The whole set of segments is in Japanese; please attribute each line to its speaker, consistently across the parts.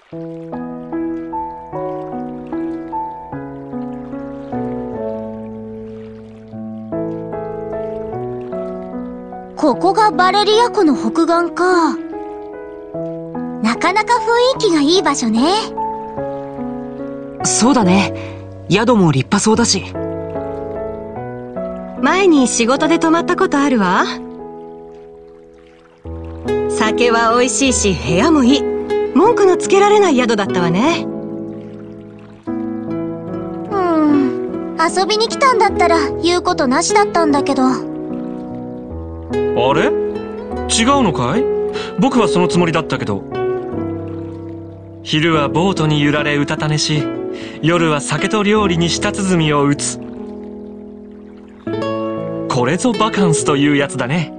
Speaker 1: ここがバレリア湖の北岸か。なかなか雰囲気がいい場所ね。
Speaker 2: そうだね。宿も立派そうだし。
Speaker 3: 前に仕事で泊まったことあるわ。酒は美味しいし部屋もいい。文句のつけられない宿だったわね。
Speaker 1: 遊びに来たんだったら言うことなしだったんだけど。
Speaker 4: あれ？違うのかい？僕はそのつもりだったけど。昼はボートに揺られうたた寝し、夜は酒と料理に舌鼓を打つ。これぞバカンスというやつだね。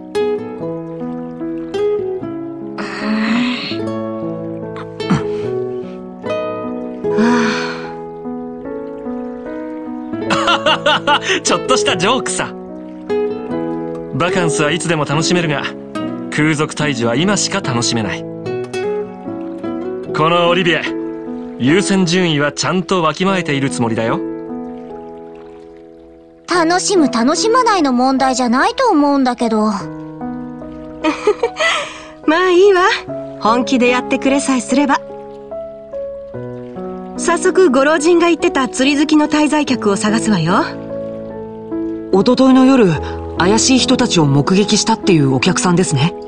Speaker 4: ちょっとしたジョークさ。バカンスはいつでも楽しめるが、空賊退治は今しか楽しめない。このオリビエ、優先順位はちゃんとわきまえているつもりだよ。
Speaker 1: 楽しむ楽しまないの問題じゃないと思うんだけど。
Speaker 3: まあいいわ。本気でやってくれさえすれば。早速ご老人が言ってた釣り好きの滞在客を探すわよ。
Speaker 2: おとといの夜、怪しい人たちを目撃したっていうお客さんですね。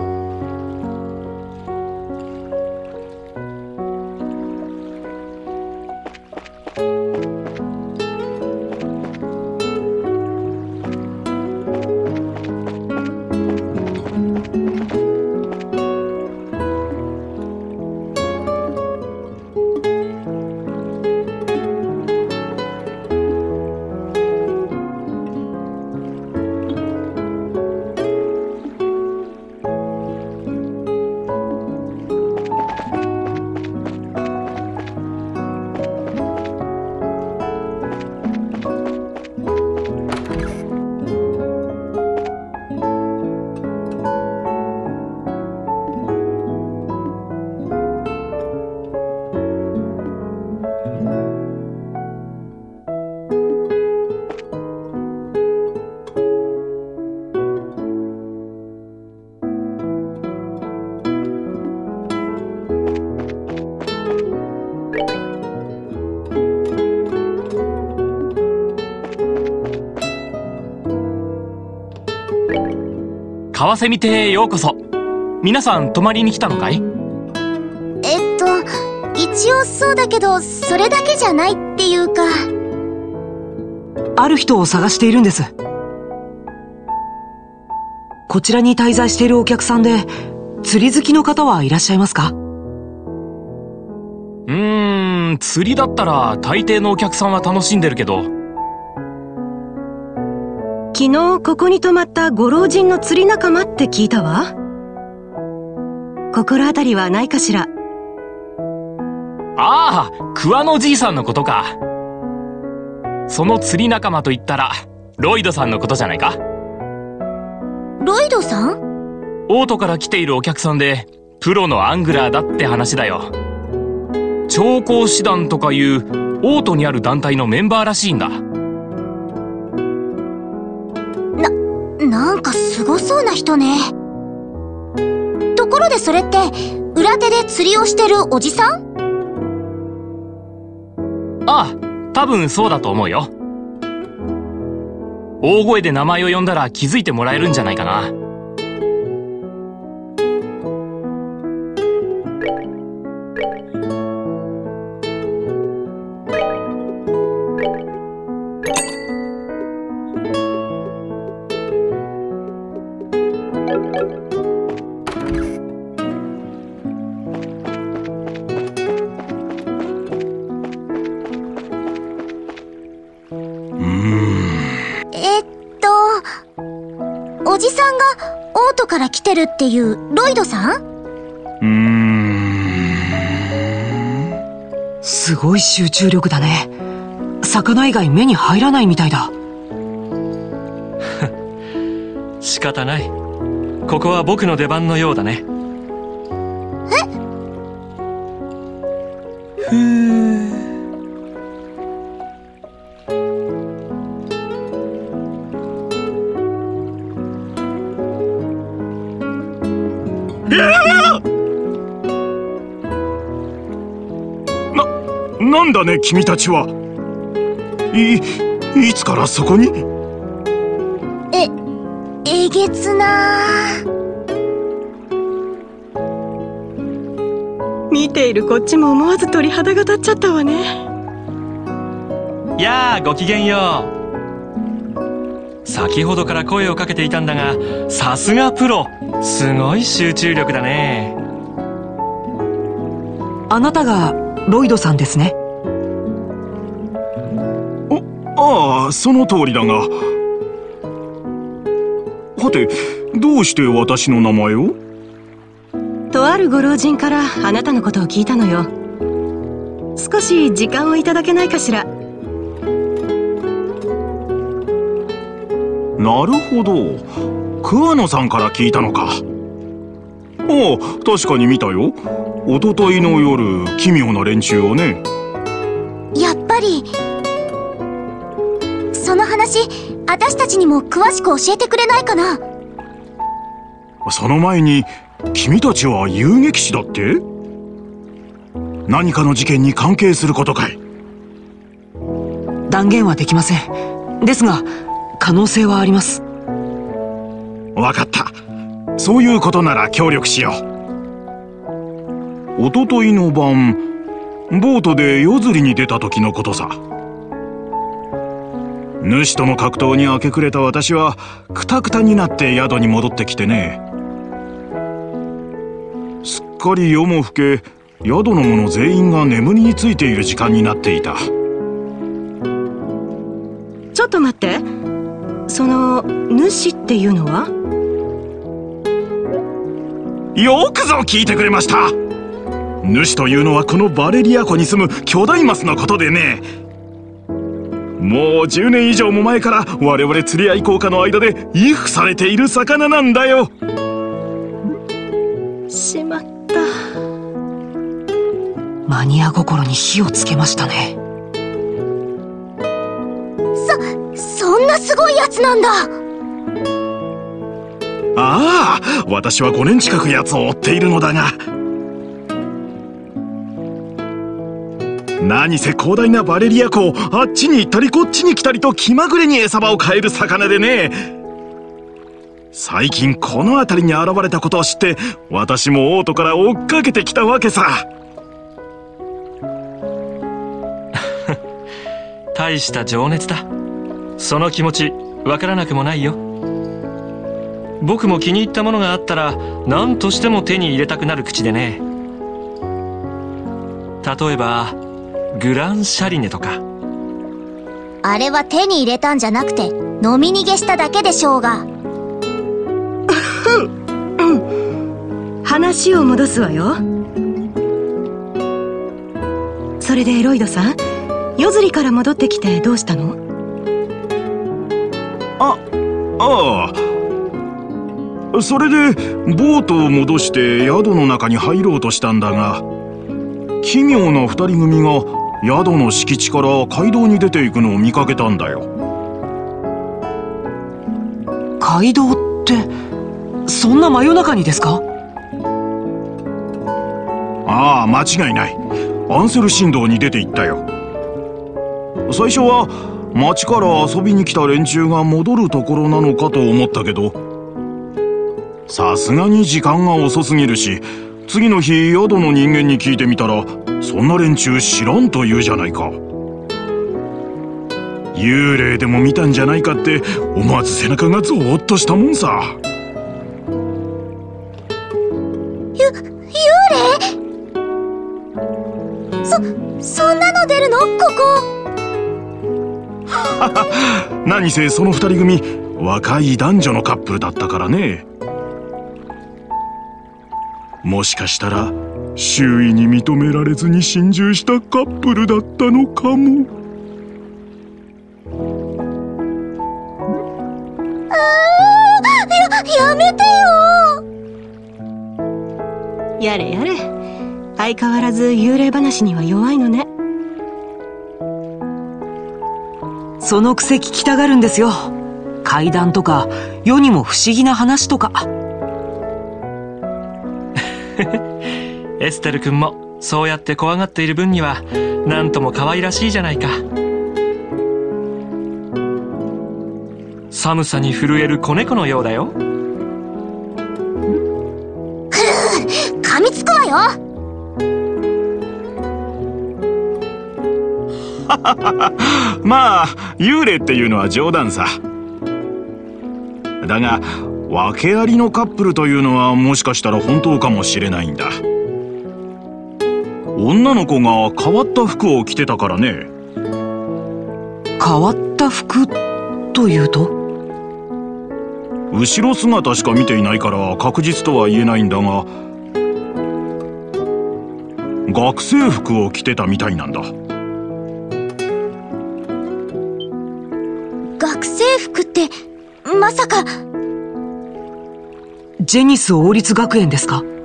Speaker 5: カワセミ邸へようこそ。皆さん泊まりに来たのかい？
Speaker 1: 一応そうだけど、それだけじゃないっていうか。
Speaker 2: ある人を探しているんです。こちらに滞在しているお客さんで、釣り好きの方はいらっしゃいますか？
Speaker 5: 釣りだったら大抵のお客さんは楽しんでるけど。
Speaker 3: 昨日ここに泊まったご老人の釣り仲間って聞いたわ。心当たりはないかしら？
Speaker 5: ああ、桑のじいさんのことか。その釣り仲間と言ったらロイドさんのことじゃないか？
Speaker 1: ロイドさん？
Speaker 5: オートから来ているお客さんで、プロのアングラーだって話だよ。調光師団とかいうオートにある団体のメンバーらしいんだ。
Speaker 1: なんかすごそうな人ね。ところでそれって裏手で釣りをしてるおじさん？
Speaker 5: ああ、多分そうだと思うよ。大声で名前を呼んだら気づいてもらえるんじゃないかな。
Speaker 1: おじさんがオートから来てるっていうロイドさん？
Speaker 2: すごい集中力だね。魚以外目に入らないみたいだ。
Speaker 4: 仕方ない。ここは僕の出番のようだね。
Speaker 6: なんだね君たちは。いつからそこに？
Speaker 1: えげつな。
Speaker 3: 見ているこっちも思わず鳥肌が立っちゃったわね。
Speaker 4: やあ、ごきげんよう。先ほどから声をかけていたんだが、さすがプロ。すごい集中力だね。
Speaker 2: あなたがロイドさんですね。
Speaker 6: ああ、その通りだが。はて、どうして私の名前を？
Speaker 3: とあるご老人からあなたのことを聞いたのよ。少し時間をいただけないかしら。
Speaker 6: なるほど、桑野さんから聞いたのか。ああ、確かに見たよ。おとといの夜、奇妙な連中をね。
Speaker 1: やっぱりその話、私たちにも詳しく教えてくれないかな。
Speaker 6: その前に、君たちは遊撃士だって？何かの事件に関係することかい？
Speaker 2: 断言はできません。ですが可能性はあります。
Speaker 6: わかった。そういうことなら協力しよう。おとといの晩、ボートで夜釣りに出た時のことさ。主との格闘に明け暮れた私はクタクタになって宿に戻ってきてね。すっかり夜も更け、宿の者全員が眠りについている時間になっていた。
Speaker 3: ちょっと待って、その主っていうのは？
Speaker 6: よくぞ聞いてくれました。主というのはこのバレリア湖に住む巨大マスのことでね。もう10年以上も前から我々釣り合い効果の間で畏怖されている魚なんだよ。
Speaker 3: しまった。
Speaker 2: マニア心に火をつけましたね。
Speaker 1: そんなすごいやつなんだ。
Speaker 6: ああ、私は5年近くやつを追っているのだが。何せ広大なバレリア湖をあっちに行ったりこっちに来たりと気まぐれに餌場を変える魚でね。最近この辺りに現れたことを知って、私もオートから追っかけてきたわけさ。
Speaker 4: 大した情熱だ。その気持ちわからなくもないよ。僕も気に入ったものがあったら何としても手に入れたくなる口でね。例えばグランシャリネとか。
Speaker 1: あれは手に入れたんじゃなくて飲み逃げしただけでしょうが。
Speaker 3: 話を戻すわよ。それでロイドさん、夜釣りから戻ってきてどうしたの？
Speaker 6: ああ、それでボートを戻して宿の中に入ろうとしたんだが、奇妙な2人組が宿の敷地から街道に出ていくのを見かけたんだよ。
Speaker 2: 街道ってそんな真夜中にですか？
Speaker 6: ああ、間違いない。アンセル神道に出て行ったよ。最初は町から遊びに来た連中が戻るところなのかと思ったけど、さすがに時間が遅すぎるし、次の日宿の人間に聞いてみたら、そんな連中知らんと言うじゃないか。幽霊でも見たんじゃないかって思わず背中がゾーッとしたもんさ。
Speaker 1: 幽霊？そんなの出るの？ここ。
Speaker 6: 何せその2人組、若い男女のカップルだったからね。もしかしたら周囲に認められずに心中したカップルだったのかも。
Speaker 1: やめてよ。
Speaker 3: やれやれ、 相変わらず幽霊話には弱いのね。
Speaker 2: そのくせ聞きたがるんですよ。怪談とか世にも不思議な話とか。
Speaker 4: エステル君もそうやって怖がっている分にはなんとも可愛らしいじゃないか。寒さに震える子猫のようだよ。
Speaker 1: 噛みつくわよ。
Speaker 6: まあ幽霊っていうのは冗談さ。だが訳ありのカップルというのはもしかしたら本当かもしれないんだ。女の子が変わった服を着てたからね。
Speaker 2: 変わった服というと？
Speaker 6: 後ろ姿しか見ていないから確実とは言えないんだが、学生服を着てたみたいなんだ。
Speaker 1: 学生服ってまさか。
Speaker 2: ジェニス王立学園ですか？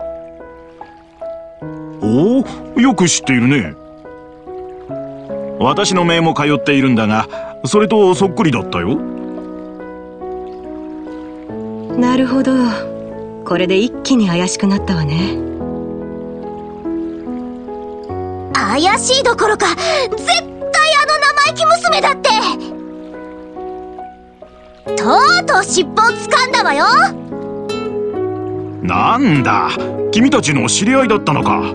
Speaker 6: おお、よく知っているね。私の姪も通っているんだが、それとそっくりだったよ。
Speaker 3: なるほど。これで一気に怪しくなったわね。
Speaker 1: 怪しいどころか絶対あの生意気娘だって。とうとう尻尾を掴んだわよ。
Speaker 6: なんだ、君たちの知り合いだったのか。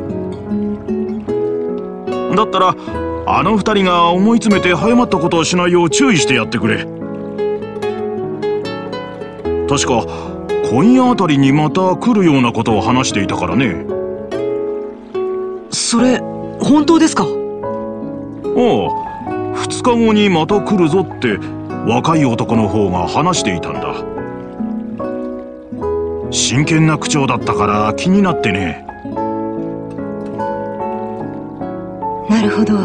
Speaker 6: だったらあの二人が思い詰めて早まったことをしないよう注意してやってくれ。確か今夜あたりにまた来るようなことを話していたからね。
Speaker 2: それ本当ですか？
Speaker 6: ああ、2日後にまた来るぞって若い男の方が話していたんだ。真剣な口調だったから気になってね。
Speaker 3: なるほど。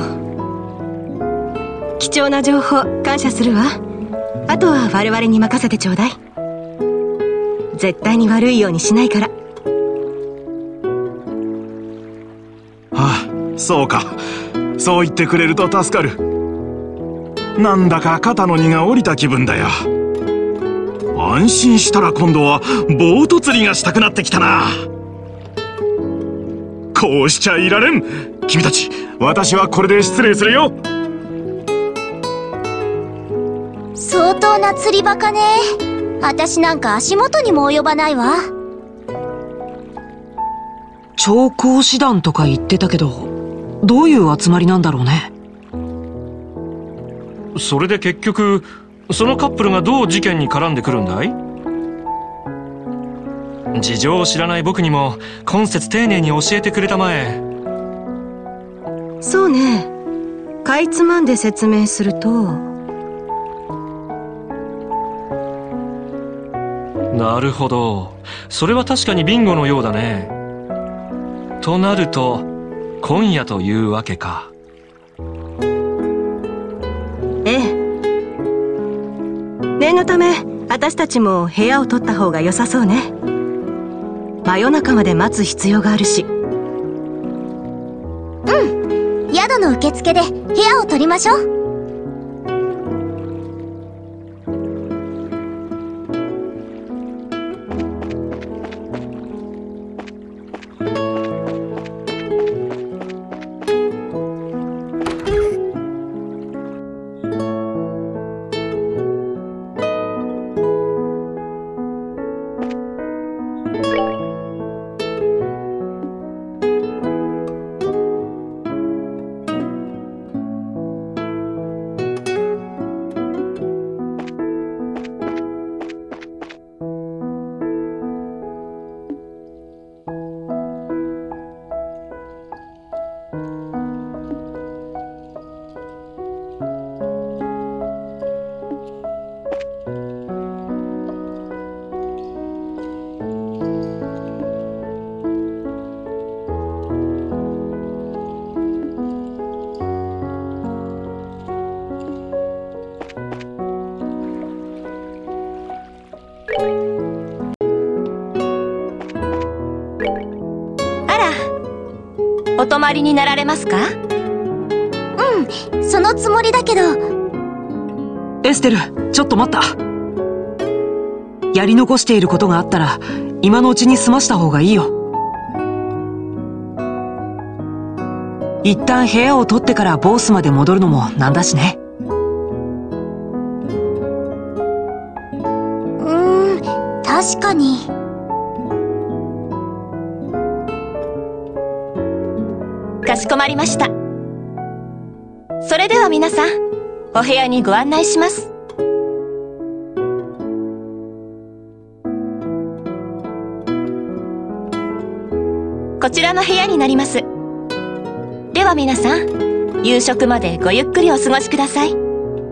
Speaker 3: 貴重な情報感謝するわ。あとは我々に任せてちょうだい。絶対に悪いようにしないから。
Speaker 6: はあ、そうか。そう言ってくれると助かる。なんだか肩の荷が下りた気分だよ。安心したら今度はボート釣りがしたくなってきたな。こうしちゃいられん。君たち、私はこれで失礼するよ。
Speaker 1: 相当な釣りバカね。私なんか足元にも及ばないわ。
Speaker 2: 調香師団とか言ってたけど、どういう集まりなんだろうね。
Speaker 4: それで結局そのカップルがどう事件に絡んでくるんだい？事情を知らない僕にも今節丁寧に教えてくれたまえ。
Speaker 3: そうね。かいつまんで説明すると、
Speaker 4: なるほど。それは確かにビンゴのようだね。となると今夜というわけか。
Speaker 3: ええ。念のため私たちも部屋を取った方が良さそうね。真夜中まで待つ必要があるし。
Speaker 1: 宿の受付で部屋を取りましょう。
Speaker 3: 泊まりになられますか？
Speaker 1: そのつもりだけど。
Speaker 2: エステル、ちょっと待った。やり残していることがあったら今のうちに済ました方がいいよ。一旦部屋を取ってからボースまで戻るのもなんだしね。
Speaker 1: 確かに。
Speaker 3: かしこまりました。それでは皆さん、お部屋にご案内します。こちらの部屋になります。では皆さん、夕食までごゆっくりお過ごしください。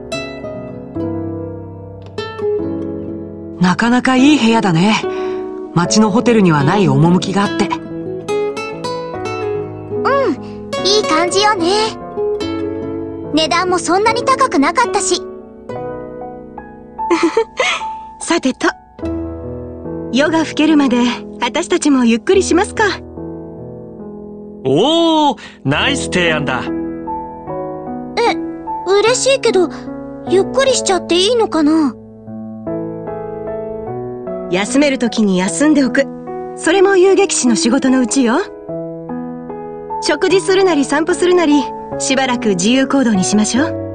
Speaker 2: なかなかいい部屋だね。街のホテルにはない趣があって。
Speaker 1: いい感じよね。値段もそんなに高くなかったし。
Speaker 3: さてと、夜が更けるまで私たちもゆっくりしますか。
Speaker 4: おー、ナイス提案だ。
Speaker 1: 嬉しいけど、ゆっくりしちゃっていいのかな？
Speaker 3: 休めるときに休んでおく。それも遊撃士の仕事のうちよ。食事するなり散歩するなり、しばらく自由行動にしましょう。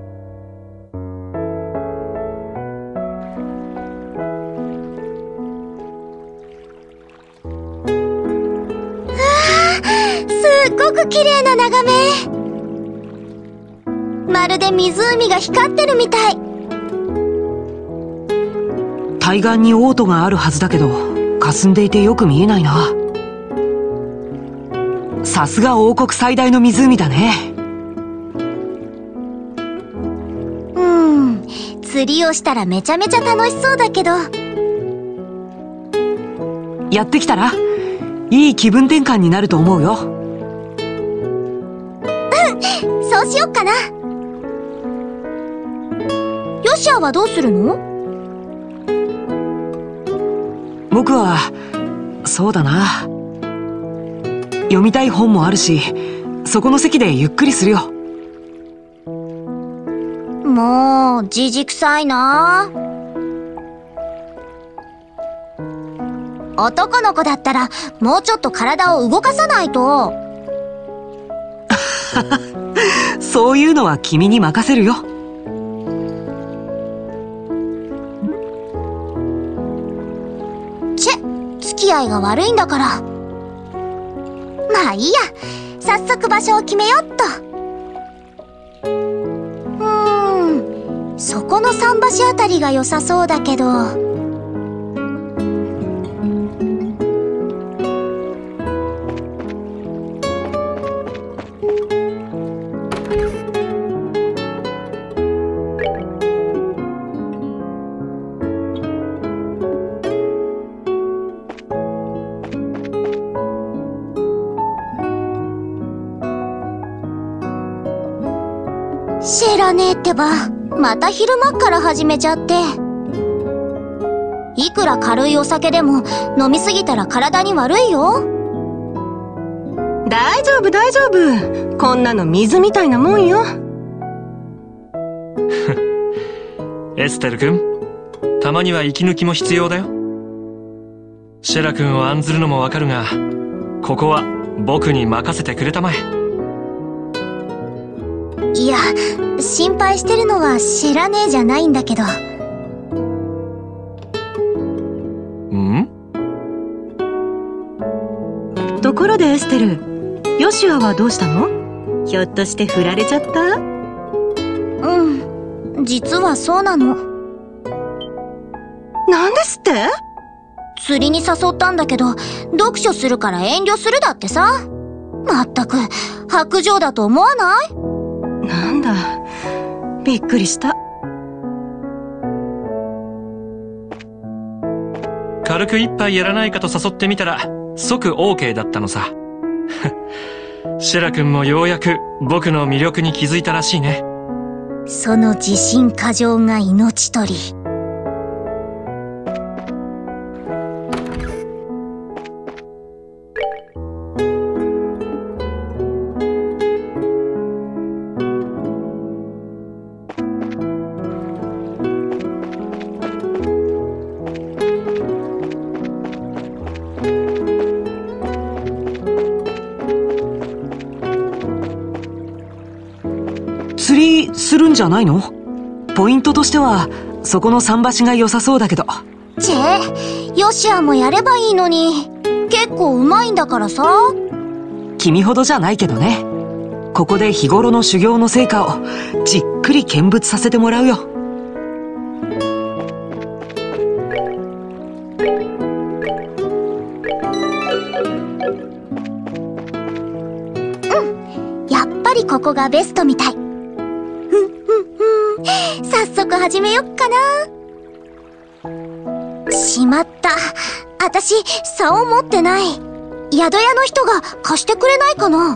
Speaker 1: すっごく綺麗な眺め。まるで湖が光ってるみたい。
Speaker 2: 対岸にオートがあるはずだけど、霞んでいてよく見えないな。さすが王国最大の湖だね。
Speaker 1: 釣りをしたらめちゃめちゃ楽しそうだけど。
Speaker 2: やってきたらいい気分転換になると思うよ。
Speaker 1: そうしよっかな。ヨシアはどうするの？
Speaker 2: 僕はそうだな、読みたい本もあるし、そこの席でゆっくりするよ。
Speaker 1: もうじじくさいな。男の子だったらもうちょっと体を動かさないと。
Speaker 2: そういうのは君に任せるよ。
Speaker 1: 付き合いが悪いんだから。まあいいや、早速場所を決めよっと。そこの桟橋あたりが良さそうだけど。知らねえってば、また昼間っから始めちゃって。いくら軽いお酒でも飲みすぎたら体に悪いよ。
Speaker 3: 大丈夫大丈夫、こんなの水みたいなもんよ。
Speaker 4: エステル君、たまには息抜きも必要だよ。シェラ君を案ずるのもわかるが、ここは僕に任せてくれたまえ。
Speaker 1: いや、心配してるのは知らねえじゃないんだけど。
Speaker 3: ところでエステル、ヨシアはどうしたの？ひょっとして振られちゃった？
Speaker 1: 実はそうなの。
Speaker 3: なんですって？
Speaker 1: 釣りに誘ったんだけど、読書するから遠慮するだってさ。まったく、薄情だと思わない？
Speaker 3: なんだ、びっくりした。
Speaker 4: 軽く一杯やらないかと誘ってみたら即 OK だったのさ。シェラ君もようやく僕の魅力に気づいたらしいね。
Speaker 1: その自信過剰が命取り。
Speaker 2: んじゃないの？ポイントとしてはそこの桟橋が良さそうだけど。
Speaker 1: ヨシアもやればいいのに。結構うまいんだからさ。
Speaker 2: 君ほどじゃないけどね。ここで日頃の修行の成果をじっくり見物させてもらうよ。
Speaker 1: やっぱりここがベストみたい。早速始めよっかな。しまった。私、竿を持ってない。宿屋の人が貸してくれないかな。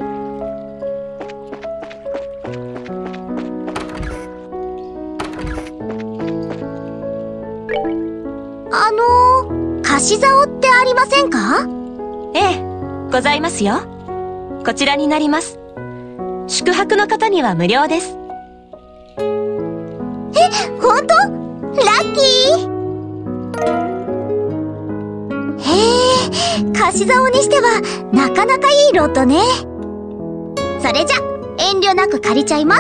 Speaker 1: 貸し竿ってありませんか？
Speaker 3: ええ、ございますよ。こちらになります。宿泊の方には無料です。
Speaker 1: ほんと？ラッキー！へえ、貸し竿にしてはなかなかいいロッドね。それじゃ、遠慮なく借りちゃいます。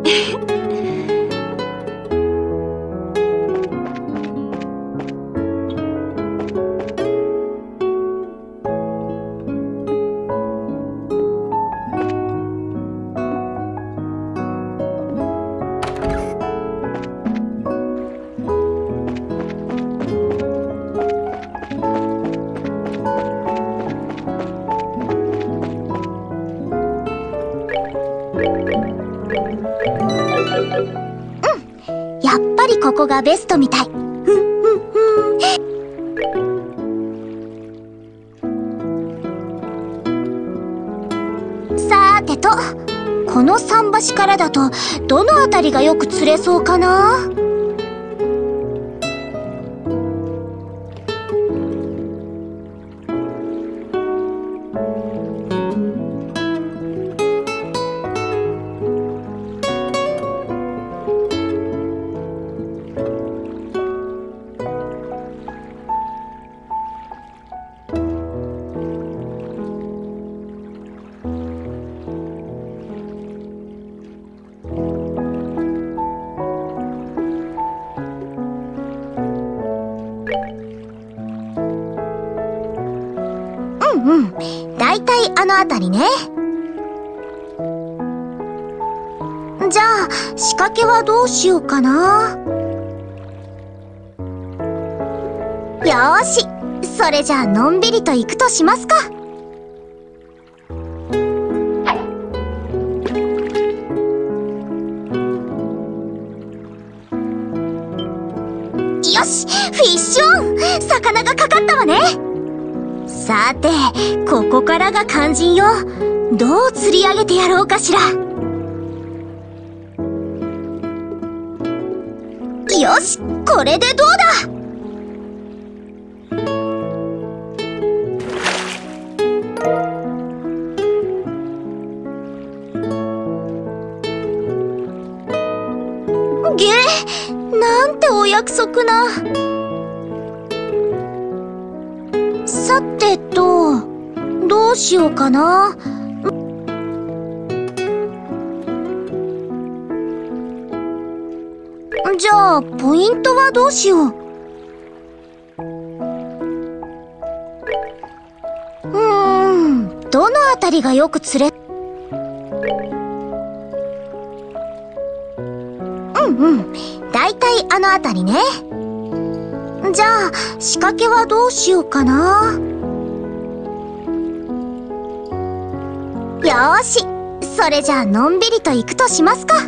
Speaker 1: やっぱりここがベストみたい。さーてと、この桟橋からだとどのあたりがよく釣れそうかな。だいたいあのあたりね。じゃあ、仕掛けはどうしようかな。よーし、それじゃあのんびりと行くとしますか。よし、フィッシュオン！魚がかかったわね。さて、ここからが肝心よ。どう釣り上げてやろうかしら。よし、これでどうだ。なんてお約束な。さてと、どうしようかな。じゃあ、ポイントはどうしよう。どのあたりがよく釣れ。だいたいあのあたりね。じゃあ、仕掛けはどうしようかな。よーし、それじゃあのんびりと行くとしますか。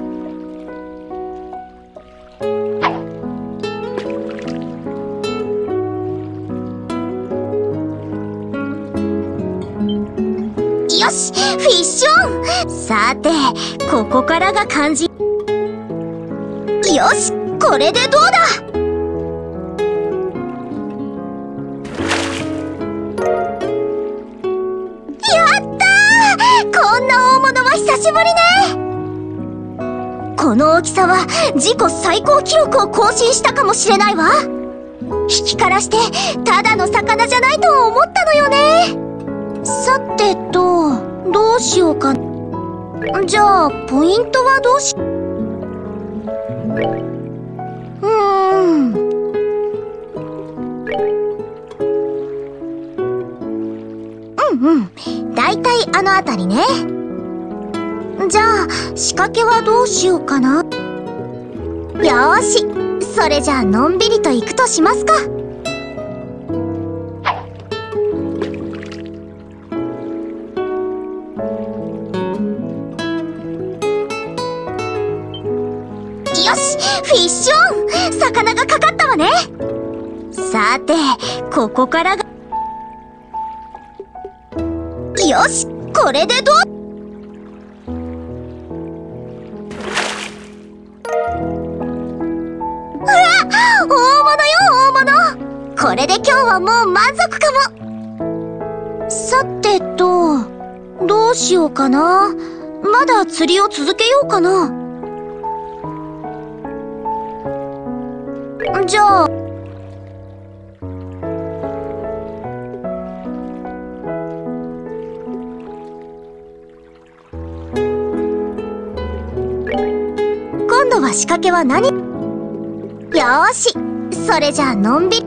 Speaker 1: よし、フィッシュオン！さて、ここからが肝心。よし、これでどうだ。やったー！こんな大物は久しぶりね。この大きさは自己最高記録を更新したかもしれないわ。引きからしてただの魚じゃないと思ったのよね。さてと、どうしようか。じゃあ、ポイントはどうし。 だいたいあのあたりね。じゃあ仕掛けはどうしようかな。よーし、それじゃあのんびりと行くとしますか。よし、フィッシュオン。魚がかかったわね。さて、ここからが。よし、これでどう。うわ、大物よ、大物。これで今日はもう満足かも。さてと、どうしようかな。まだ釣りを続けようかな。じゃあ今度は仕掛けは何？よーし、それじゃあのんびり。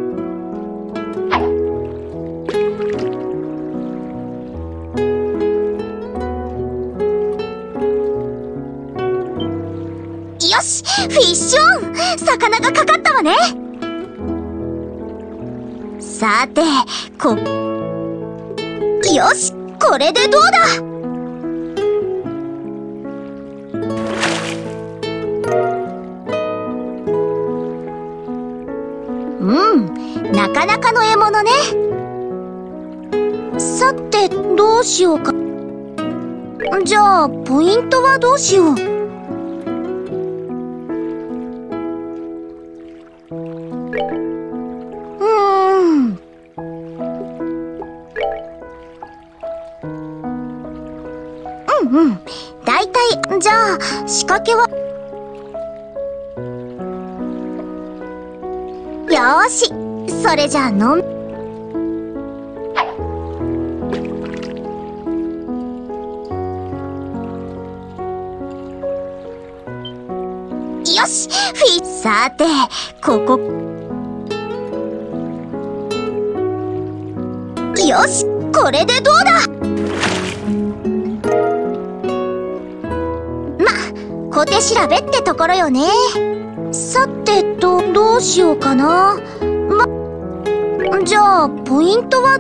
Speaker 1: よし、フィッシュオン。魚がかかったわね。さて、よし、これでどうだ。なかなかの獲物ね。さて、どうしようか。じゃあポイントはどうしよう。だいたい、じゃあ仕掛けは。よーし、それじゃあよし、さて、よし、これでどうだ。小手調べってところよね。さてと、どうしようかな。じゃあポイントは。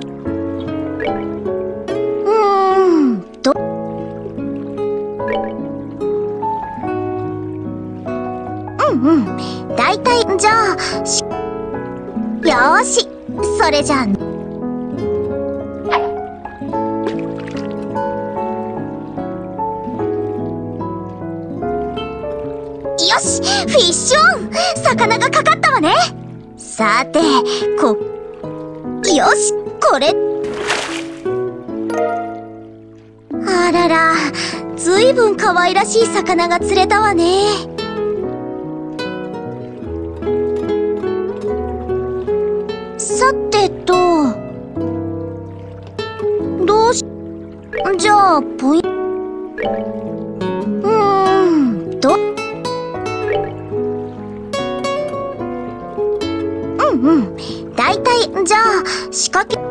Speaker 1: だいたい、じゃあよーし、それじゃあよし、フィッシュオン。魚がかかったわね。さて、よし、これ。あらら、ずいぶん可愛らしい魚が釣れたわね。さてと、じゃあポイント。だいたい、じゃあ仕掛け。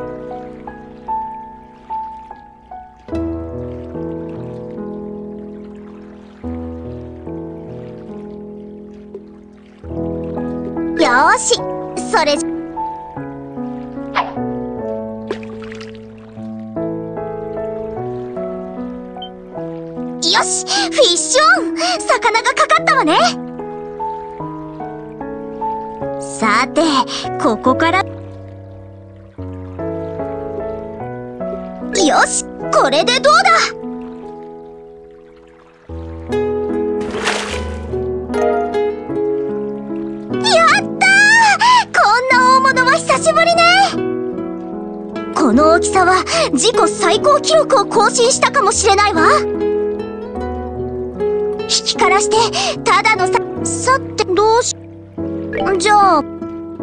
Speaker 1: よーし、それ。よし、フィッシュオン。魚がかかったわね。さて、ここから。よし、これでどうだ。やったー！こんな大物は久しぶりね。この大きさは自己最高記録を更新したかもしれないわ。引きからしてただのさて、じゃあ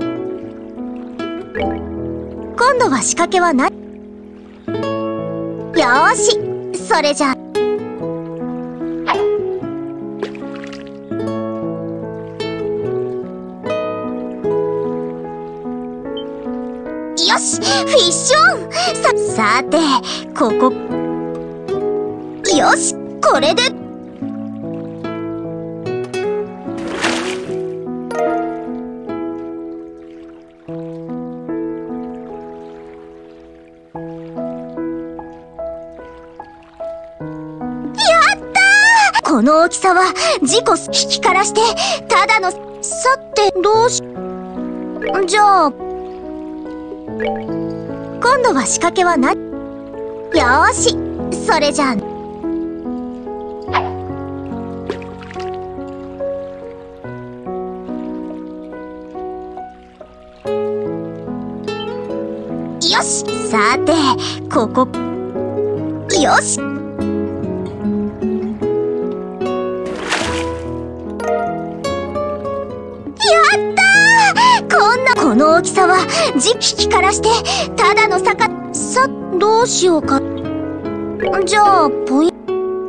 Speaker 1: 今度は仕掛けはない。よーし、それじゃあよよし、フィッシュオン。さて、ここ。よし、これで。この大きさは自己引きからしてただの。さてどうし。じゃあ今度は仕掛けは何。よーし、それじゃあ。よし、さてここ。よし、この大きさは引きからしてただのさ、どうしようか。じゃあポイント。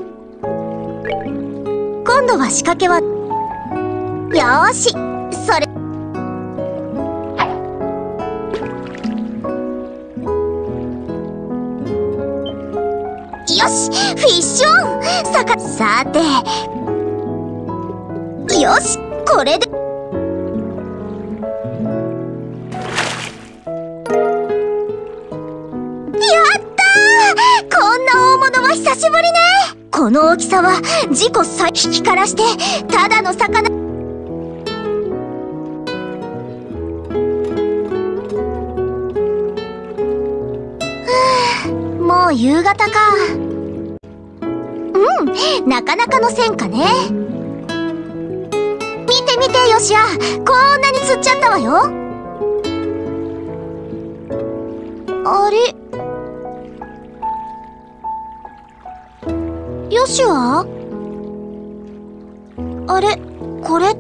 Speaker 1: 今度は仕掛けは。よーし、それ。よし、フィッシュオン。さてよし、これで。久しぶりね。この大きさは自己最引きからしてただの魚。もう夕方か。なかなかの戦果ね。見て見てよしや、こんなに釣っちゃったわよ。あれ、ヨシア？あれ、これって。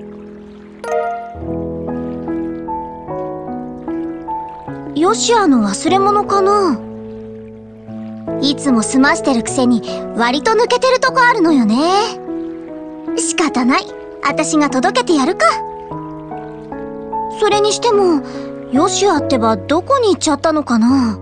Speaker 1: ヨシアの忘れ物かな？いつも済ましてるくせに割と抜けてるとこあるのよね。仕方ない。私が届けてやるか。それにしても、ヨシアってばどこに行っちゃったのかな？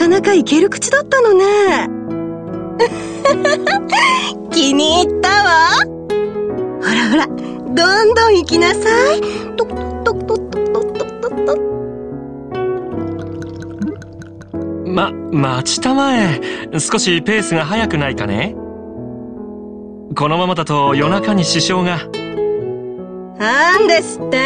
Speaker 3: かなかいける口だったのね。気に入ったわ。ほらほら、どんどん行きなさい。トクトクトクトクトクトクトクトク。
Speaker 4: 待ちたまえ。少しペースが速くないかね。このままだと夜中に支障が。
Speaker 3: なんですって？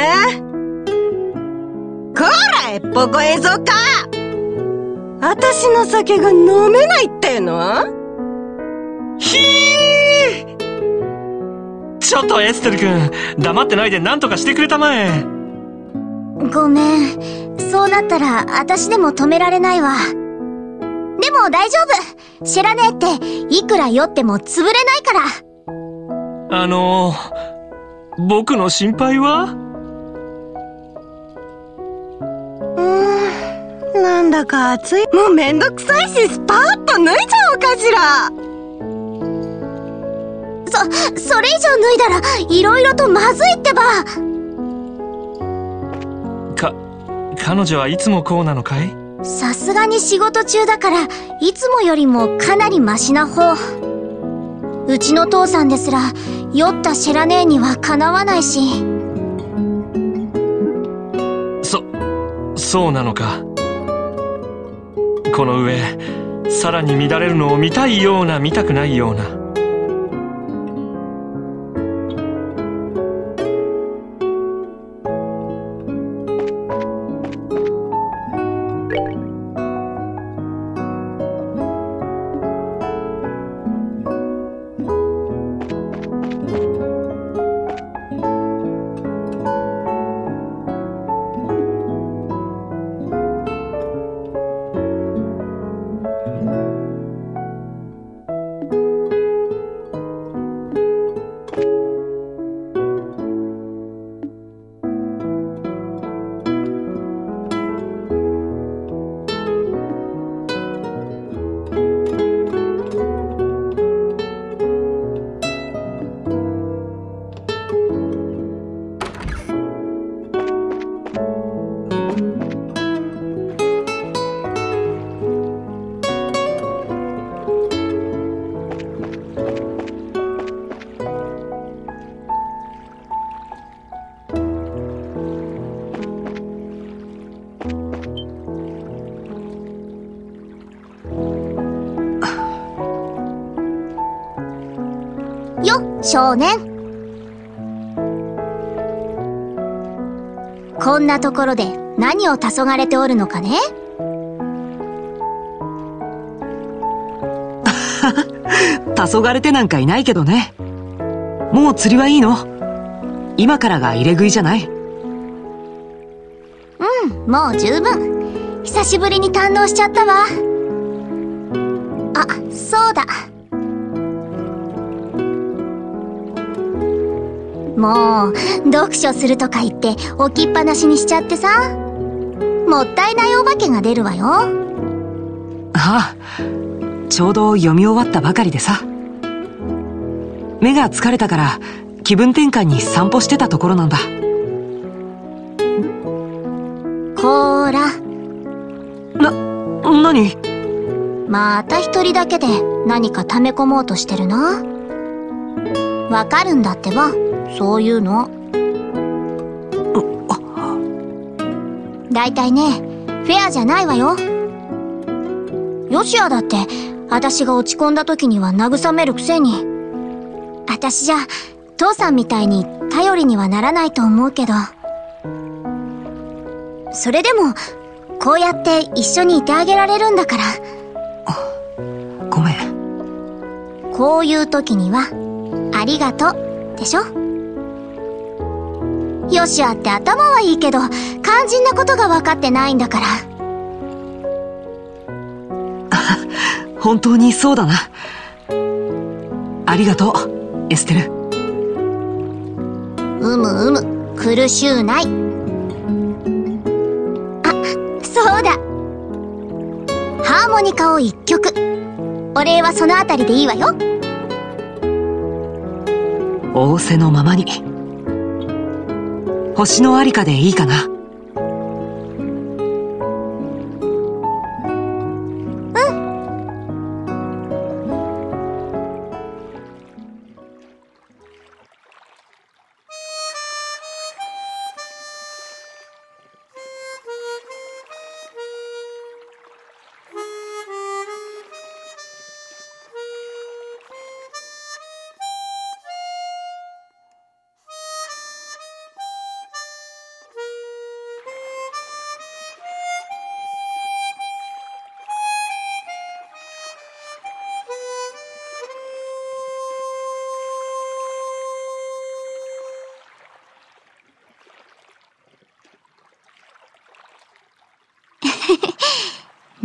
Speaker 3: こら、えっぽこ映像か！私の酒が飲めないっての？
Speaker 4: ひー！ちょっとエステル君、黙ってないで何とかしてくれたまえ。
Speaker 1: ごめん。そうなったら私でも止められないわ。でも大丈夫。シェラネーっていくら酔っても潰れないから。
Speaker 4: 僕の心配は？
Speaker 3: なんだか暑い。もうめんどくさいし、スパーッと脱いじゃおうかしら。
Speaker 1: それ以上脱いだらいろいろとまずいってば。
Speaker 4: 彼女はいつもこうなのかい？
Speaker 1: さすがに仕事中だからいつもよりもかなりマシな方。うちの父さんですら酔ったシェラネーにはかなわないし。
Speaker 4: そうなのか。この上さらに乱れるのを見たいような見たくないような。
Speaker 1: 少年。こんなところで何を黄昏ておるのかね。
Speaker 2: 黄昏てなんかいないけどね。もう釣りはいいの？今からが入れ食いじゃない？
Speaker 1: もう十分。久しぶりに堪能しちゃったわ。あ、そうだ。もう読書するとか言って置きっぱなしにしちゃってさ。もったいないお化けが出るわよ。
Speaker 2: ああ、ちょうど読み終わったばかりでさ。目が疲れたから気分転換に散歩してたところなんだ。
Speaker 1: こーら。
Speaker 2: 何？
Speaker 1: また一人だけで何か溜め込もうとしてるな。わかるんだってば、そういうの。だいたいね、フェアじゃないわよ。ヨシアだって私が落ち込んだ時には慰めるくせに。私じゃ父さんみたいに頼りにはならないと思うけど、それでもこうやって一緒にいてあげられるんだから。
Speaker 2: ごめん。
Speaker 1: こういう時にはありがとうでしょ。ヨシアって頭はいいけど肝心なことが分かってないんだから。
Speaker 2: 本当にそうだな。ありがとう、エステル。
Speaker 1: 苦しゅうない。あ、そうだ。ハーモニカを一曲。お礼はそのあたりでいいわよ。
Speaker 2: 仰せのままに。星のありかでいいかな。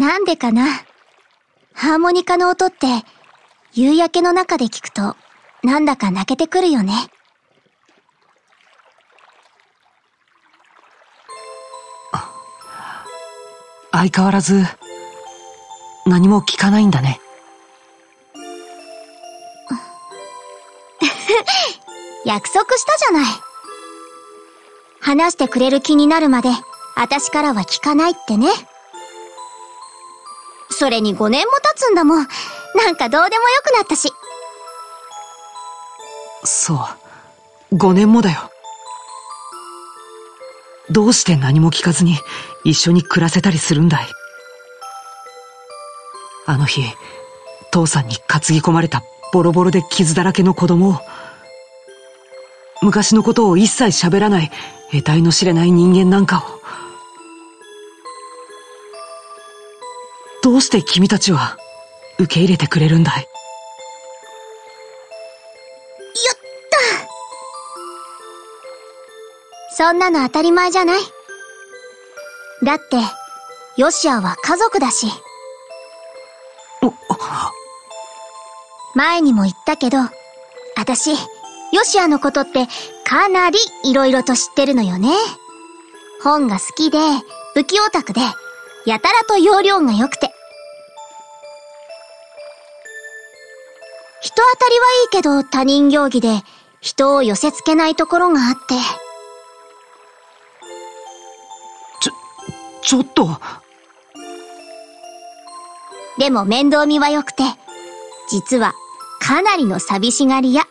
Speaker 1: なんでかな。ハーモニカの音って夕焼けの中で聞くとなんだか泣けてくるよね。
Speaker 2: 相変わらず何も聞かないんだね。
Speaker 1: 約束したじゃない。話してくれる気になるまで私からは聞かないってね。それに5年も経つんだもん。なんかどうでもよくなったし。
Speaker 2: そう、5年もだよ。どうして何も聞かずに一緒に暮らせたりするんだい。あの日、父さんに担ぎ込まれたボロボロで傷だらけの子供を、昔のことを一切喋らない得体の知れない人間なんかを、どうして君たちは受け入れてくれるんだい。
Speaker 1: やったそんなの当たり前じゃない。だって、ヨシアは家族だし。前にも言ったけど、私、ヨシアのことってかなり色々と知ってるのよね。本が好きで、武器オタクで、やたらと容量が良くて。人当たりはいいけど他人行儀で人を寄せ付けないところがあって。
Speaker 2: ちょっと。
Speaker 1: でも面倒見は良くて、実はかなりの寂しがり屋。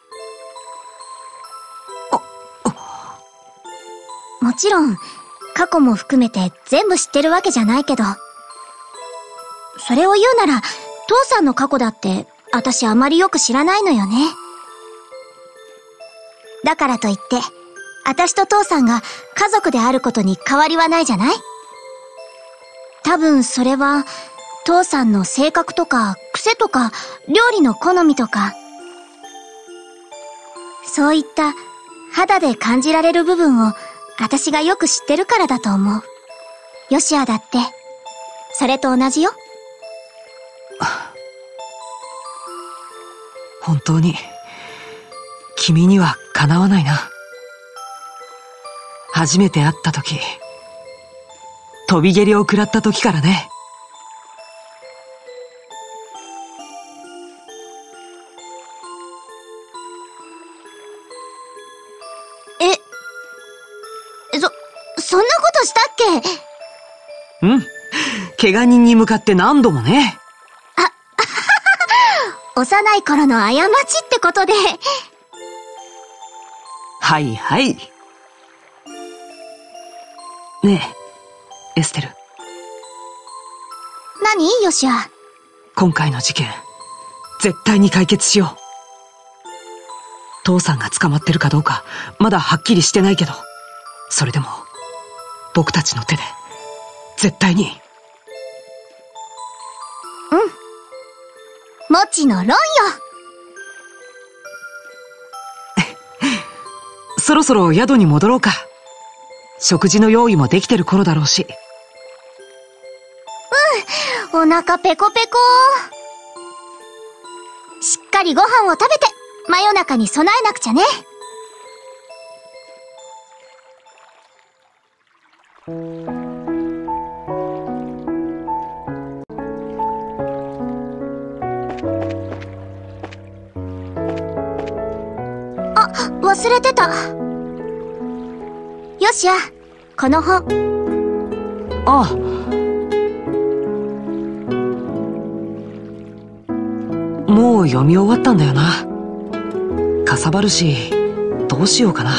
Speaker 1: もちろん、過去も含めて全部知ってるわけじゃないけど、それを言うなら、父さんの過去だって私あまりよく知らないのよね。だからといって、私と父さんが家族であることに変わりはないじゃない？多分それは、父さんの性格とか癖とか料理の好みとか、そういった肌で感じられる部分を私がよく知ってるからだと思う。ヨシアだって、それと同じよ。
Speaker 2: 本当に、君にはかなわないな。初めて会った時、飛び蹴りを食らった時からね。
Speaker 1: そんなことしたっけ？
Speaker 2: うん。怪我人に向かって何度もね。
Speaker 1: 幼い頃の過ちってことで。
Speaker 2: はいはい。ねえ、エステル。
Speaker 1: 何？ヨシア。
Speaker 2: 今回の事件、絶対に解決しよう。父さんが捕まってるかどうか、まだはっきりしてないけど、それでも、僕たちの手で、絶対に。
Speaker 1: もちのろんよ。
Speaker 2: そろそろ宿に戻ろうか。食事の用意もできてる頃だろうし。
Speaker 1: お腹ペコペコ。しっかりご飯を食べて、真夜中に備えなくちゃね。忘れてた。よしや、この本。
Speaker 2: ああ。もう読み終わったんだよな。かさばるし、どうしようかな。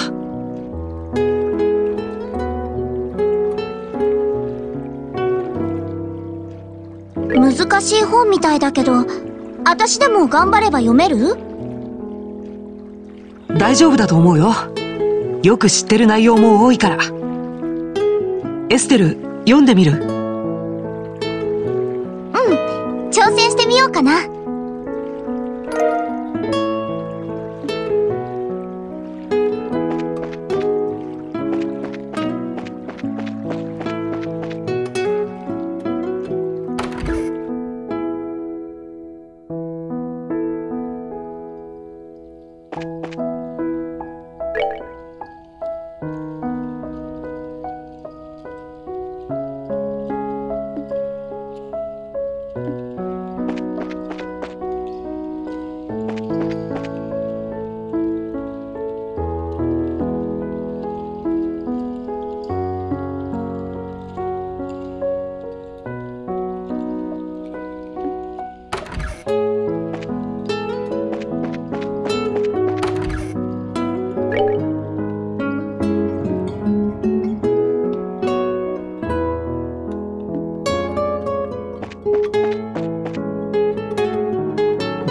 Speaker 1: 難しい本みたいだけど、私でも頑張れば読める？
Speaker 2: 大丈夫だと思うよ。よく知ってる内容も多いから。エステル、読んでみる？
Speaker 1: 挑戦してみようかな。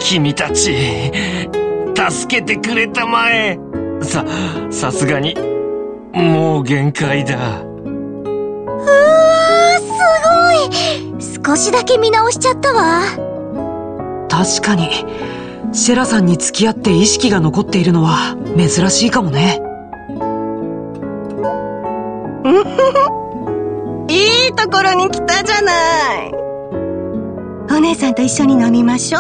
Speaker 4: 君たち、助けてくれたまえ。さすがに、もう限界だ。
Speaker 1: すごい。少しだけ見直しちゃったわ。
Speaker 2: 確かに、シェラさんに付き合って意識が残っているのは珍しいかもね。
Speaker 3: いいところに来たじゃない。お姉さんと一緒に飲みましょう。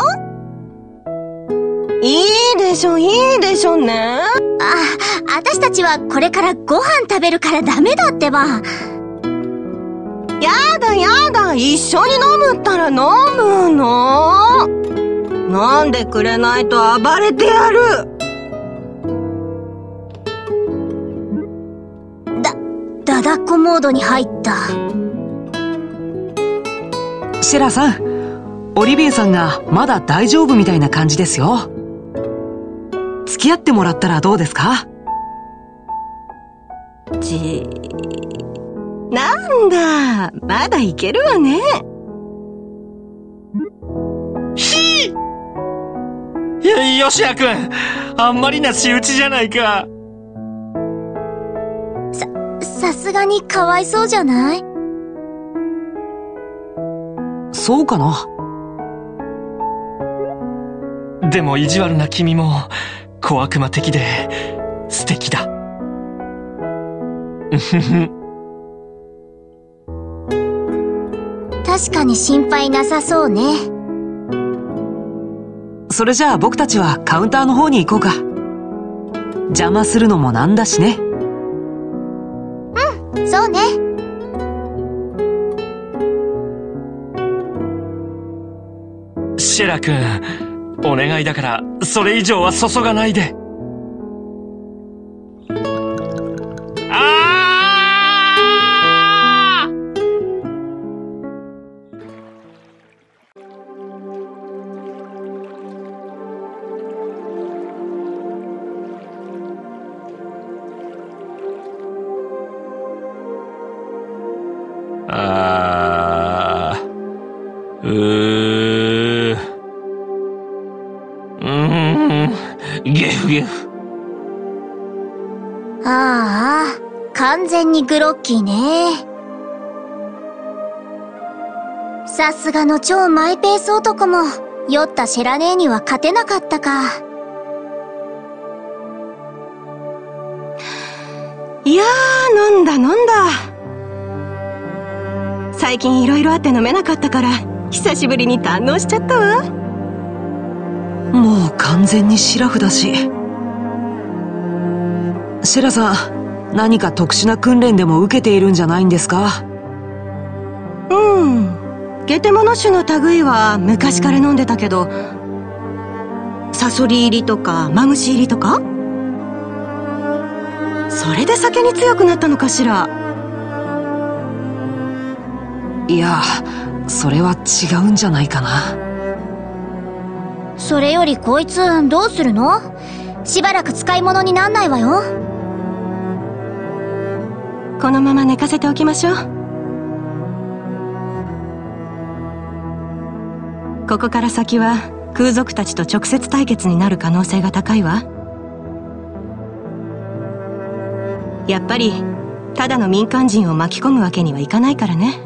Speaker 3: いいでしょ、いいでしょね。
Speaker 1: 私たちはこれからご飯食べるからダメだってば。
Speaker 3: やだやだ、一緒に飲むったら飲むの。飲んでくれないと暴れてやる。
Speaker 1: だだっこモードに入った。
Speaker 2: シェラさん、オリビエさんがまだ大丈夫みたいな感じですよ。付き合ってもらったらどうですか？
Speaker 3: なんだ、まだいけるわね。
Speaker 4: ヨシア君、あんまりな仕打ちじゃないか。
Speaker 1: さすがにかわいそうじゃない？
Speaker 2: そうかな。
Speaker 4: でも意地悪な君も小悪魔的で素敵だ。
Speaker 1: 確かに心配なさそうね。
Speaker 2: それじゃあ僕たちはカウンターの方に行こうか。邪魔するのもなんだしね。
Speaker 1: そうね。
Speaker 4: シェラ君、お願いだからそれ以上は注がないで。ゲフゲフ。
Speaker 1: 完全にグロッキーね。さすがの超マイペース男も酔ったシェラ姉には勝てなかったか。
Speaker 3: いやー、飲んだ。最近いろいろあって飲めなかったから久しぶりに堪能しちゃったわ。
Speaker 2: もう完全にシラフだし。シェラさん、何か特殊な訓練でも受けているんじゃないんですか？
Speaker 3: ゲテモノ種の類は昔から飲んでたけど、サソリ入りとかマムシ入りとか、それで酒に強くなったのかしら。
Speaker 2: いや、それは違うんじゃないかな。
Speaker 1: それよりこいつどうするの？しばらく使い物になんないわよ。
Speaker 3: このまま寝かせておきましょう。ここから先は空賊たちと直接対決になる可能性が高いわ。やっぱりただの民間人を巻き込むわけにはいかないからね。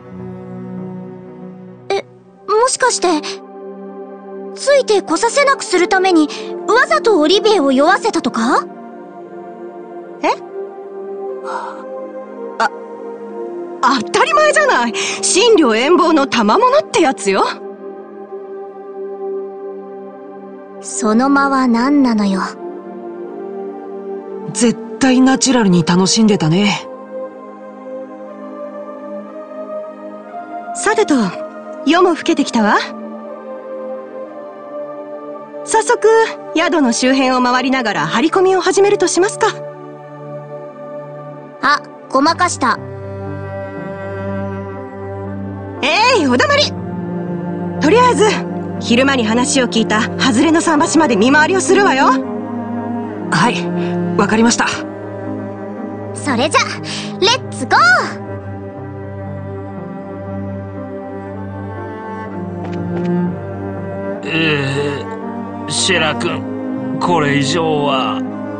Speaker 1: もしかしてついてこさせなくするためにわざとオリビエを酔わせたとか？
Speaker 3: 当たり前じゃない。真領遠望の賜物ってやつよ。
Speaker 1: その間は何なのよ。
Speaker 2: 絶対ナチュラルに楽しんでたね。
Speaker 3: さてと、夜も更けてきたわ。早速宿の周辺を回りながら張り込みを始めるとしますか。
Speaker 1: ごまかした。
Speaker 3: お黙り。とりあえず昼間に話を聞いた外れの桟橋まで見回りをするわよ。
Speaker 2: はい、わかりました。
Speaker 1: それじゃレッツゴー。
Speaker 4: シェラ君、これ以上は。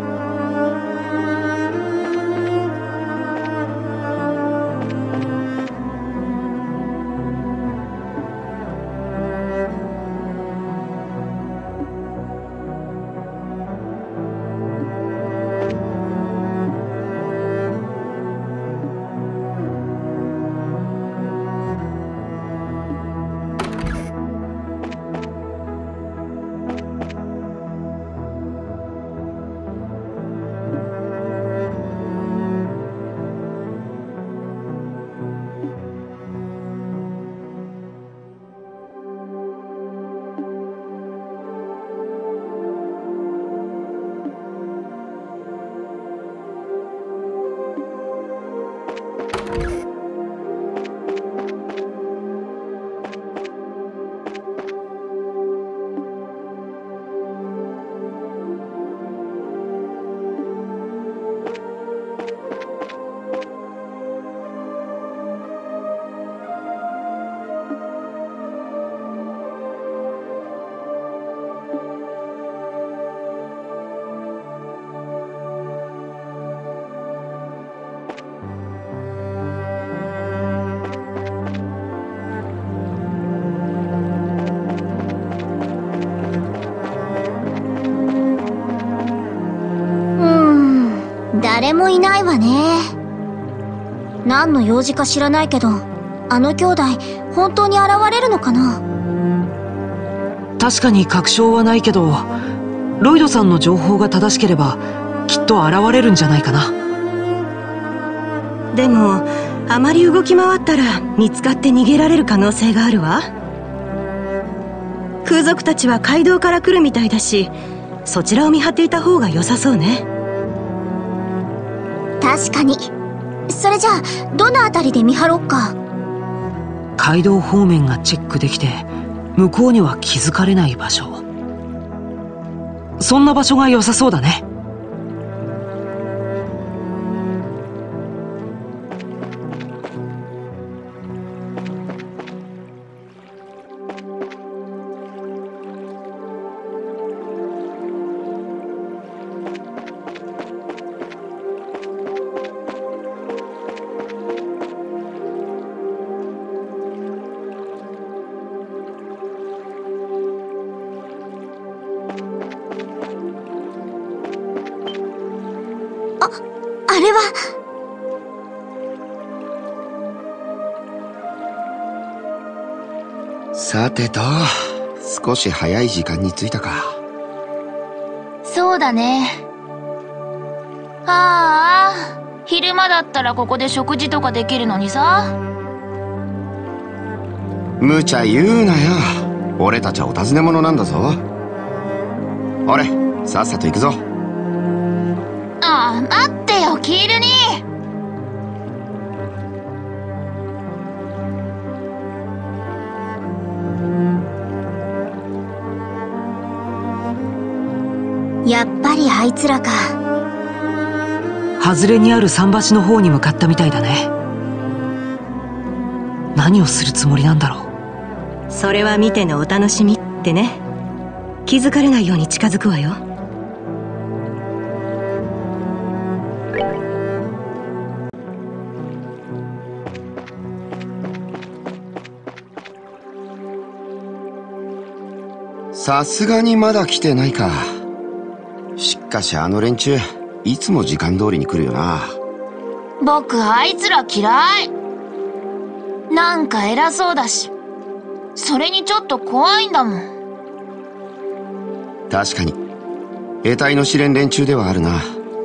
Speaker 1: 誰もいないわね。何の用事か知らないけど、あの兄弟本当に現れるのかな。
Speaker 2: 確かに確証はないけど、ロイドさんの情報が正しければきっと現れるんじゃないかな。
Speaker 3: でもあまり動き回ったら見つかって逃げられる可能性があるわ。空賊たちは街道から来るみたいだし、そちらを見張っていた方が良さそうね。
Speaker 1: 確かに。それじゃあどの辺りで見張ろっか。
Speaker 2: 街道方面がチェックできて向こうには気づかれない場所、そんな場所が良さそうだね。
Speaker 1: あれは。
Speaker 7: さてと、少し早い時間に着いたか。
Speaker 8: そうだね。ああ、昼間だったらここで食事とかできるのにさ。
Speaker 7: 無茶言うなよ。俺たちはお尋ね者なんだぞ。ほれ、さっさと行くぞ。
Speaker 8: ああ、待ってよ、キール兄。
Speaker 1: やっぱりあいつらか。
Speaker 2: 外れにある桟橋の方に向かったみたいだね。何をするつもりなんだろ
Speaker 3: う。それは見てのお楽しみってね。気づかれないように近づくわよ。
Speaker 7: さすがにまだ来てないか。しかしあの連中いつも時間通りに来るよな。
Speaker 8: 僕あいつら嫌い。なんか偉そうだし、それにちょっと怖いんだもん。
Speaker 7: 確かに得体の知れん連中ではあるな。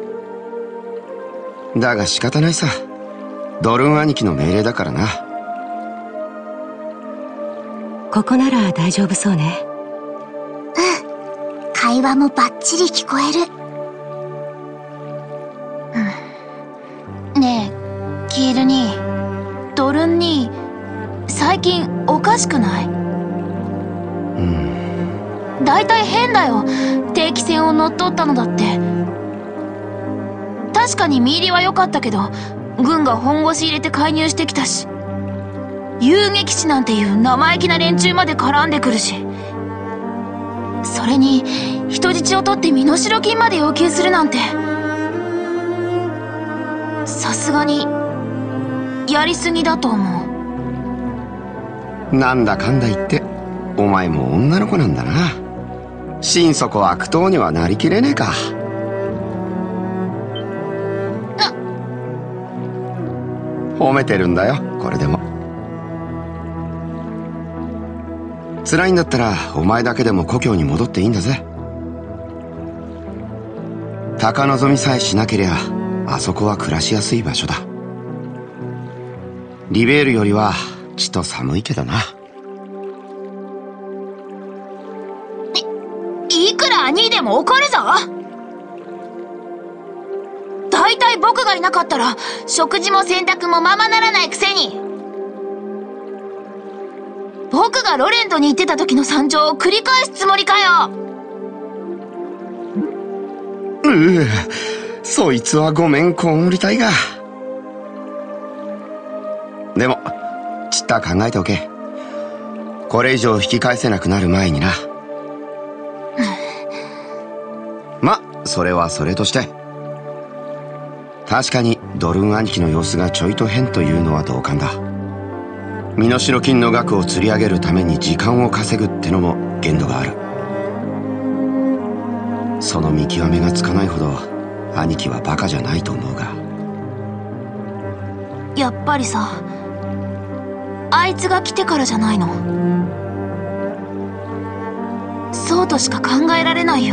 Speaker 7: だが仕方ないさ。ドルン兄貴の命令だからな。
Speaker 3: ここなら大丈夫そうね。
Speaker 1: 会話もバッチリ聞こえる。
Speaker 8: ねえ、キール兄、ドルン兄、最近おかしくない？だいたい変だよ。定期船を乗っ取ったのだって。確かに見入りは良かったけど、軍が本腰入れて介入してきたし、遊撃士なんていう生意気な連中まで絡んでくるし、 それに人質を取って身代金まで要求するなんて、さすがにやりすぎだと思
Speaker 7: う。なんだかんだ言ってお前も女の子なんだな。心底悪党にはなりきれねえか。褒めてるんだよ、これでも。辛いんだったらお前だけでも故郷に戻っていいんだぜ。高望みさえしなけりゃあそこは暮らしやすい場所だ。リベールよりはちと寒いけどな。
Speaker 8: いくら兄でも怒るぞ。だいたい僕がいなかったら食事も洗濯もままならないくせに。僕がロレントに行ってた時の惨状を繰り返すつもりかよ。
Speaker 7: そいつはごめんこんりたいが。でもちった考えておけ。これ以上引き返せなくなる前にな。ま、それはそれとして、確かにドルン兄貴の様子がちょいと変というのは同感だ。身代金の額を釣り上げるために時間を稼ぐってのも限度がある。その見極めがつかないほど兄貴はバカじゃないと思うが。
Speaker 8: やっぱりさ、あいつが来てからじゃないの？そうとしか考えられないよ。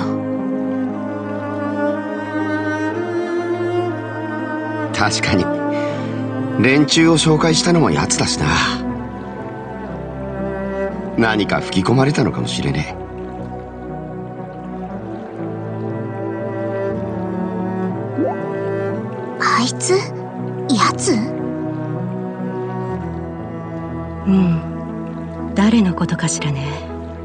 Speaker 7: 確かに連中を紹介したのも奴だしな。何か吹き込まれたのかもしれねえ。
Speaker 1: あいつ？奴？
Speaker 3: 誰のことかしらね。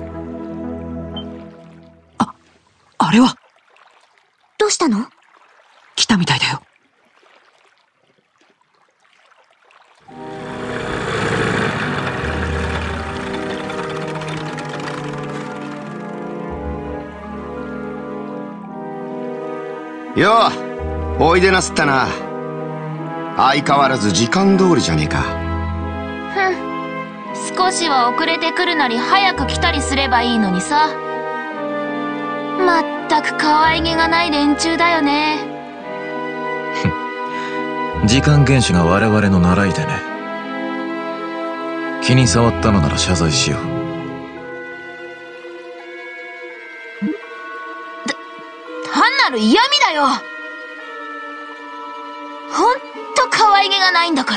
Speaker 2: あれは？
Speaker 1: どうしたの？
Speaker 2: 来たみたいだよ。
Speaker 7: よう、おいでなすったな。相変わらず時間通りじゃねえか。
Speaker 8: 少しは遅れてくるなり早く来たりすればいいのにさ。まったく可愛げがない連中だよね。
Speaker 9: 時間厳守が我々の習いでね。気に障ったのなら謝罪しよう。
Speaker 8: 単なる嫌味だよ。ほんと可愛げがないんだから。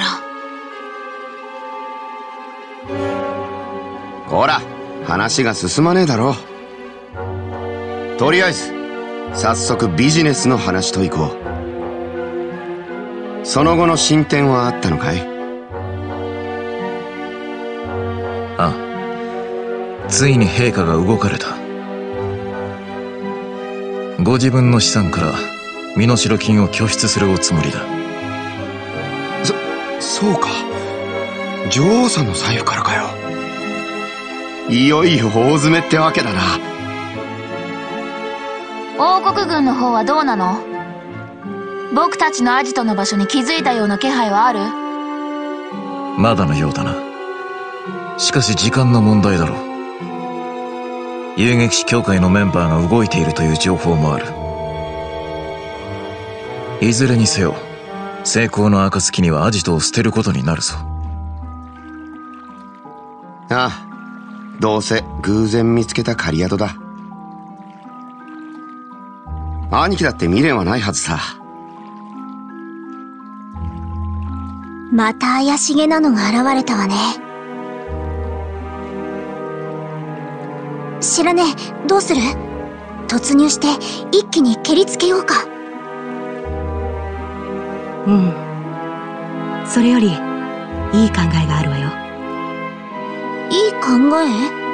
Speaker 7: ほら、話が進まねえだろ。とりあえず早速ビジネスの話といこう。その後の進展はあったのかい？
Speaker 9: ああ、ついに陛下が動かれた。ご自分の資産から身代金を拠出するおつもりだ。
Speaker 7: そうか。女王さんの財布からかよ。いよいよ大詰めってわけだな。
Speaker 8: 王国軍の方はどうなの？僕たちのアジトの場所に気づいたような気配はある？
Speaker 9: まだのようだな。しかし時間の問題だろう。遊撃士協会のメンバーが動いているという情報もある。いずれにせよ成功の暁にはアジトを捨てることになるぞ。
Speaker 7: ああ、どうせ偶然見つけた狩宿だ。兄貴だって未練はないはずさ。
Speaker 1: また怪しげなのが現れたわね。知らねえ、どうする？突入して一気に蹴りつけようか。
Speaker 3: それよりいい考えがあるわよ。
Speaker 1: いい考え？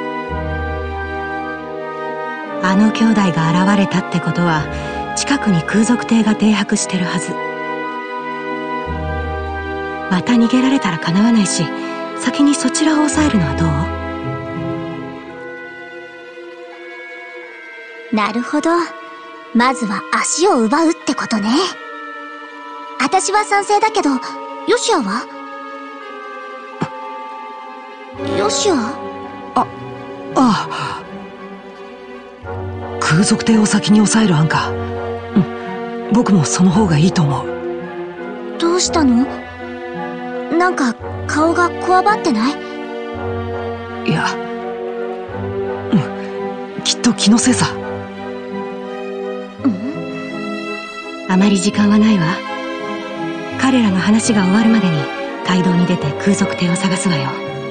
Speaker 3: あの兄弟が現れたってことは近くに空賊艇が停泊してるはず。また逃げられたらかなわないし、先にそちらを抑えるのはどう？
Speaker 1: なるほど。まずは足を奪うってことね。私は賛成だけど、ヨシアは？ヨシア？
Speaker 2: ああ。空賊艇を先に抑える案か。僕もその方がいいと思う。
Speaker 1: どうしたの？なんか顔がこわばってない？
Speaker 2: いや、きっと気のせいさ。
Speaker 3: あまり時間はないわ。彼らの話が終わるまでに街道に出て空賊艇を探すわよ。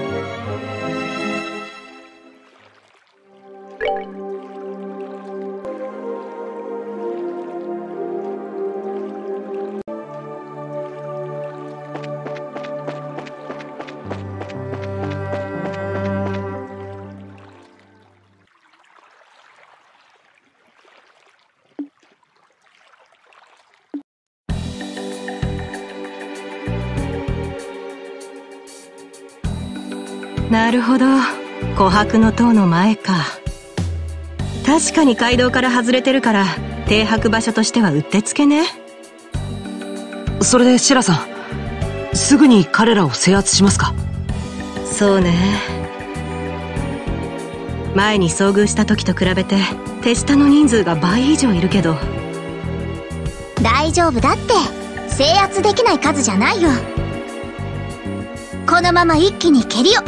Speaker 3: なるほど、琥珀の塔の前か。確かに街道から外れてるから停泊場所としてはうってつけね。
Speaker 2: それでシラさん、すぐに彼らを制圧しますか？
Speaker 3: そうね。前に遭遇した時と比べて手下の人数が倍以上いるけど。
Speaker 1: 大丈夫だって。制圧できない数じゃないよ。このまま一気に蹴りを。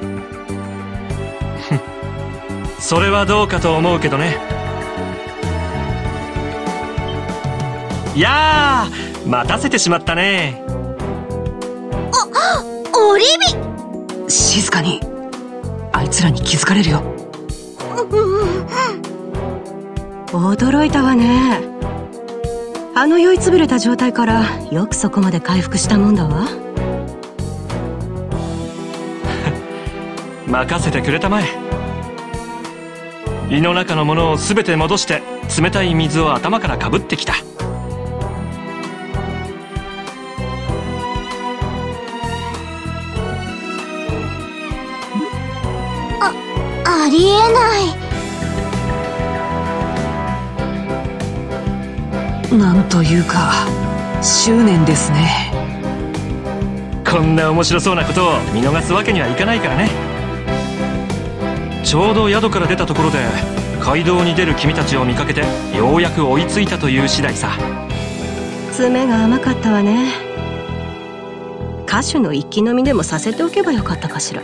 Speaker 4: それはどうかと思うけどね。いやー、待たせてしまったね。
Speaker 1: オリビ！
Speaker 2: 静かに。あいつらに気づかれるよ。
Speaker 3: 驚いたわね。あの酔いつぶれた状態からよくそこまで回復したもんだわ。
Speaker 4: 任せてくれたまえ。胃の中のものを全て戻して冷たい水を頭からかぶってきた。
Speaker 1: ありえない。
Speaker 2: なんというか執念ですね。
Speaker 4: こんな面白そうなことを見逃すわけにはいかないからね。ちょうど宿から出たところで街道に出る君たちを見かけてようやく追いついたという次第さ。
Speaker 3: 爪が甘かったわね。歌手の一気飲みでもさせておけばよかったかしら。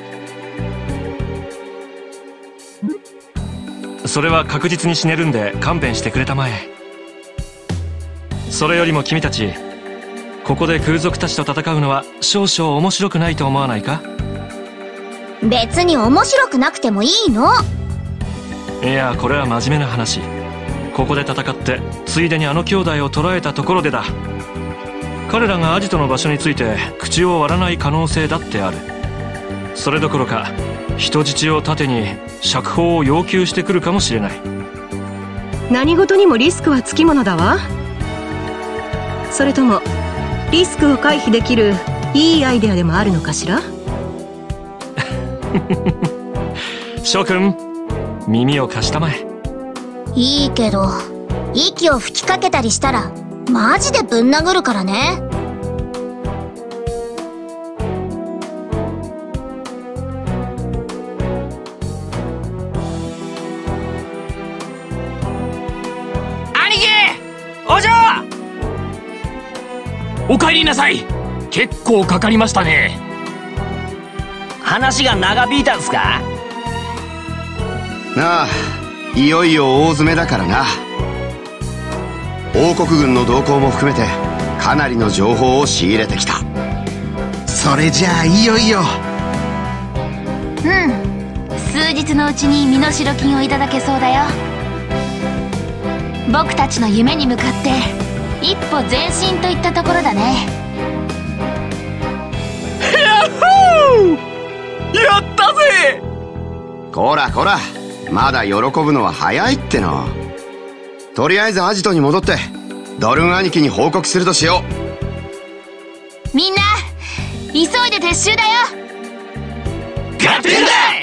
Speaker 4: それは確実に死ねるんで勘弁してくれたまえ。それよりも君たち、ここで空賊たちと戦うのは少々面白くないと思わないか？
Speaker 1: 別に面白くなくてもいいの。
Speaker 4: いや、これは真面目な話。ここで戦ってついでにあの兄弟を捕らえたところでだ。彼らがアジトの場所について口を割らない可能性だってある。それどころか人質を盾に釈放を要求してくるかもしれない。
Speaker 3: 何事にもリスクはつきものだわ。それともリスクを回避できるいいアイデアでもあるのかしら。
Speaker 4: 諸君、耳を貸したまえ。
Speaker 1: いいけど息を吹きかけたりしたらマジでぶん殴るからね。
Speaker 5: 兄貴！お嬢！お帰りなさい。結構かかりましたね。
Speaker 10: 話が長引いたんすか？
Speaker 7: なあ、いよいよ大詰めだからな。王国軍の動向も含めてかなりの情報を仕入れてきた。
Speaker 11: それじゃあいよいよ。
Speaker 8: 数日のうちに身代金をいただけそうだよ。僕たちの夢に向かって一歩前進といったところだね。
Speaker 5: ヤッホー！やったぜ！
Speaker 7: こらこら、まだ喜ぶのは早いっての。とりあえずアジトに戻ってドルン兄貴に報告するとしよ
Speaker 8: みんな急いで撤収だよ。
Speaker 5: 合点だ！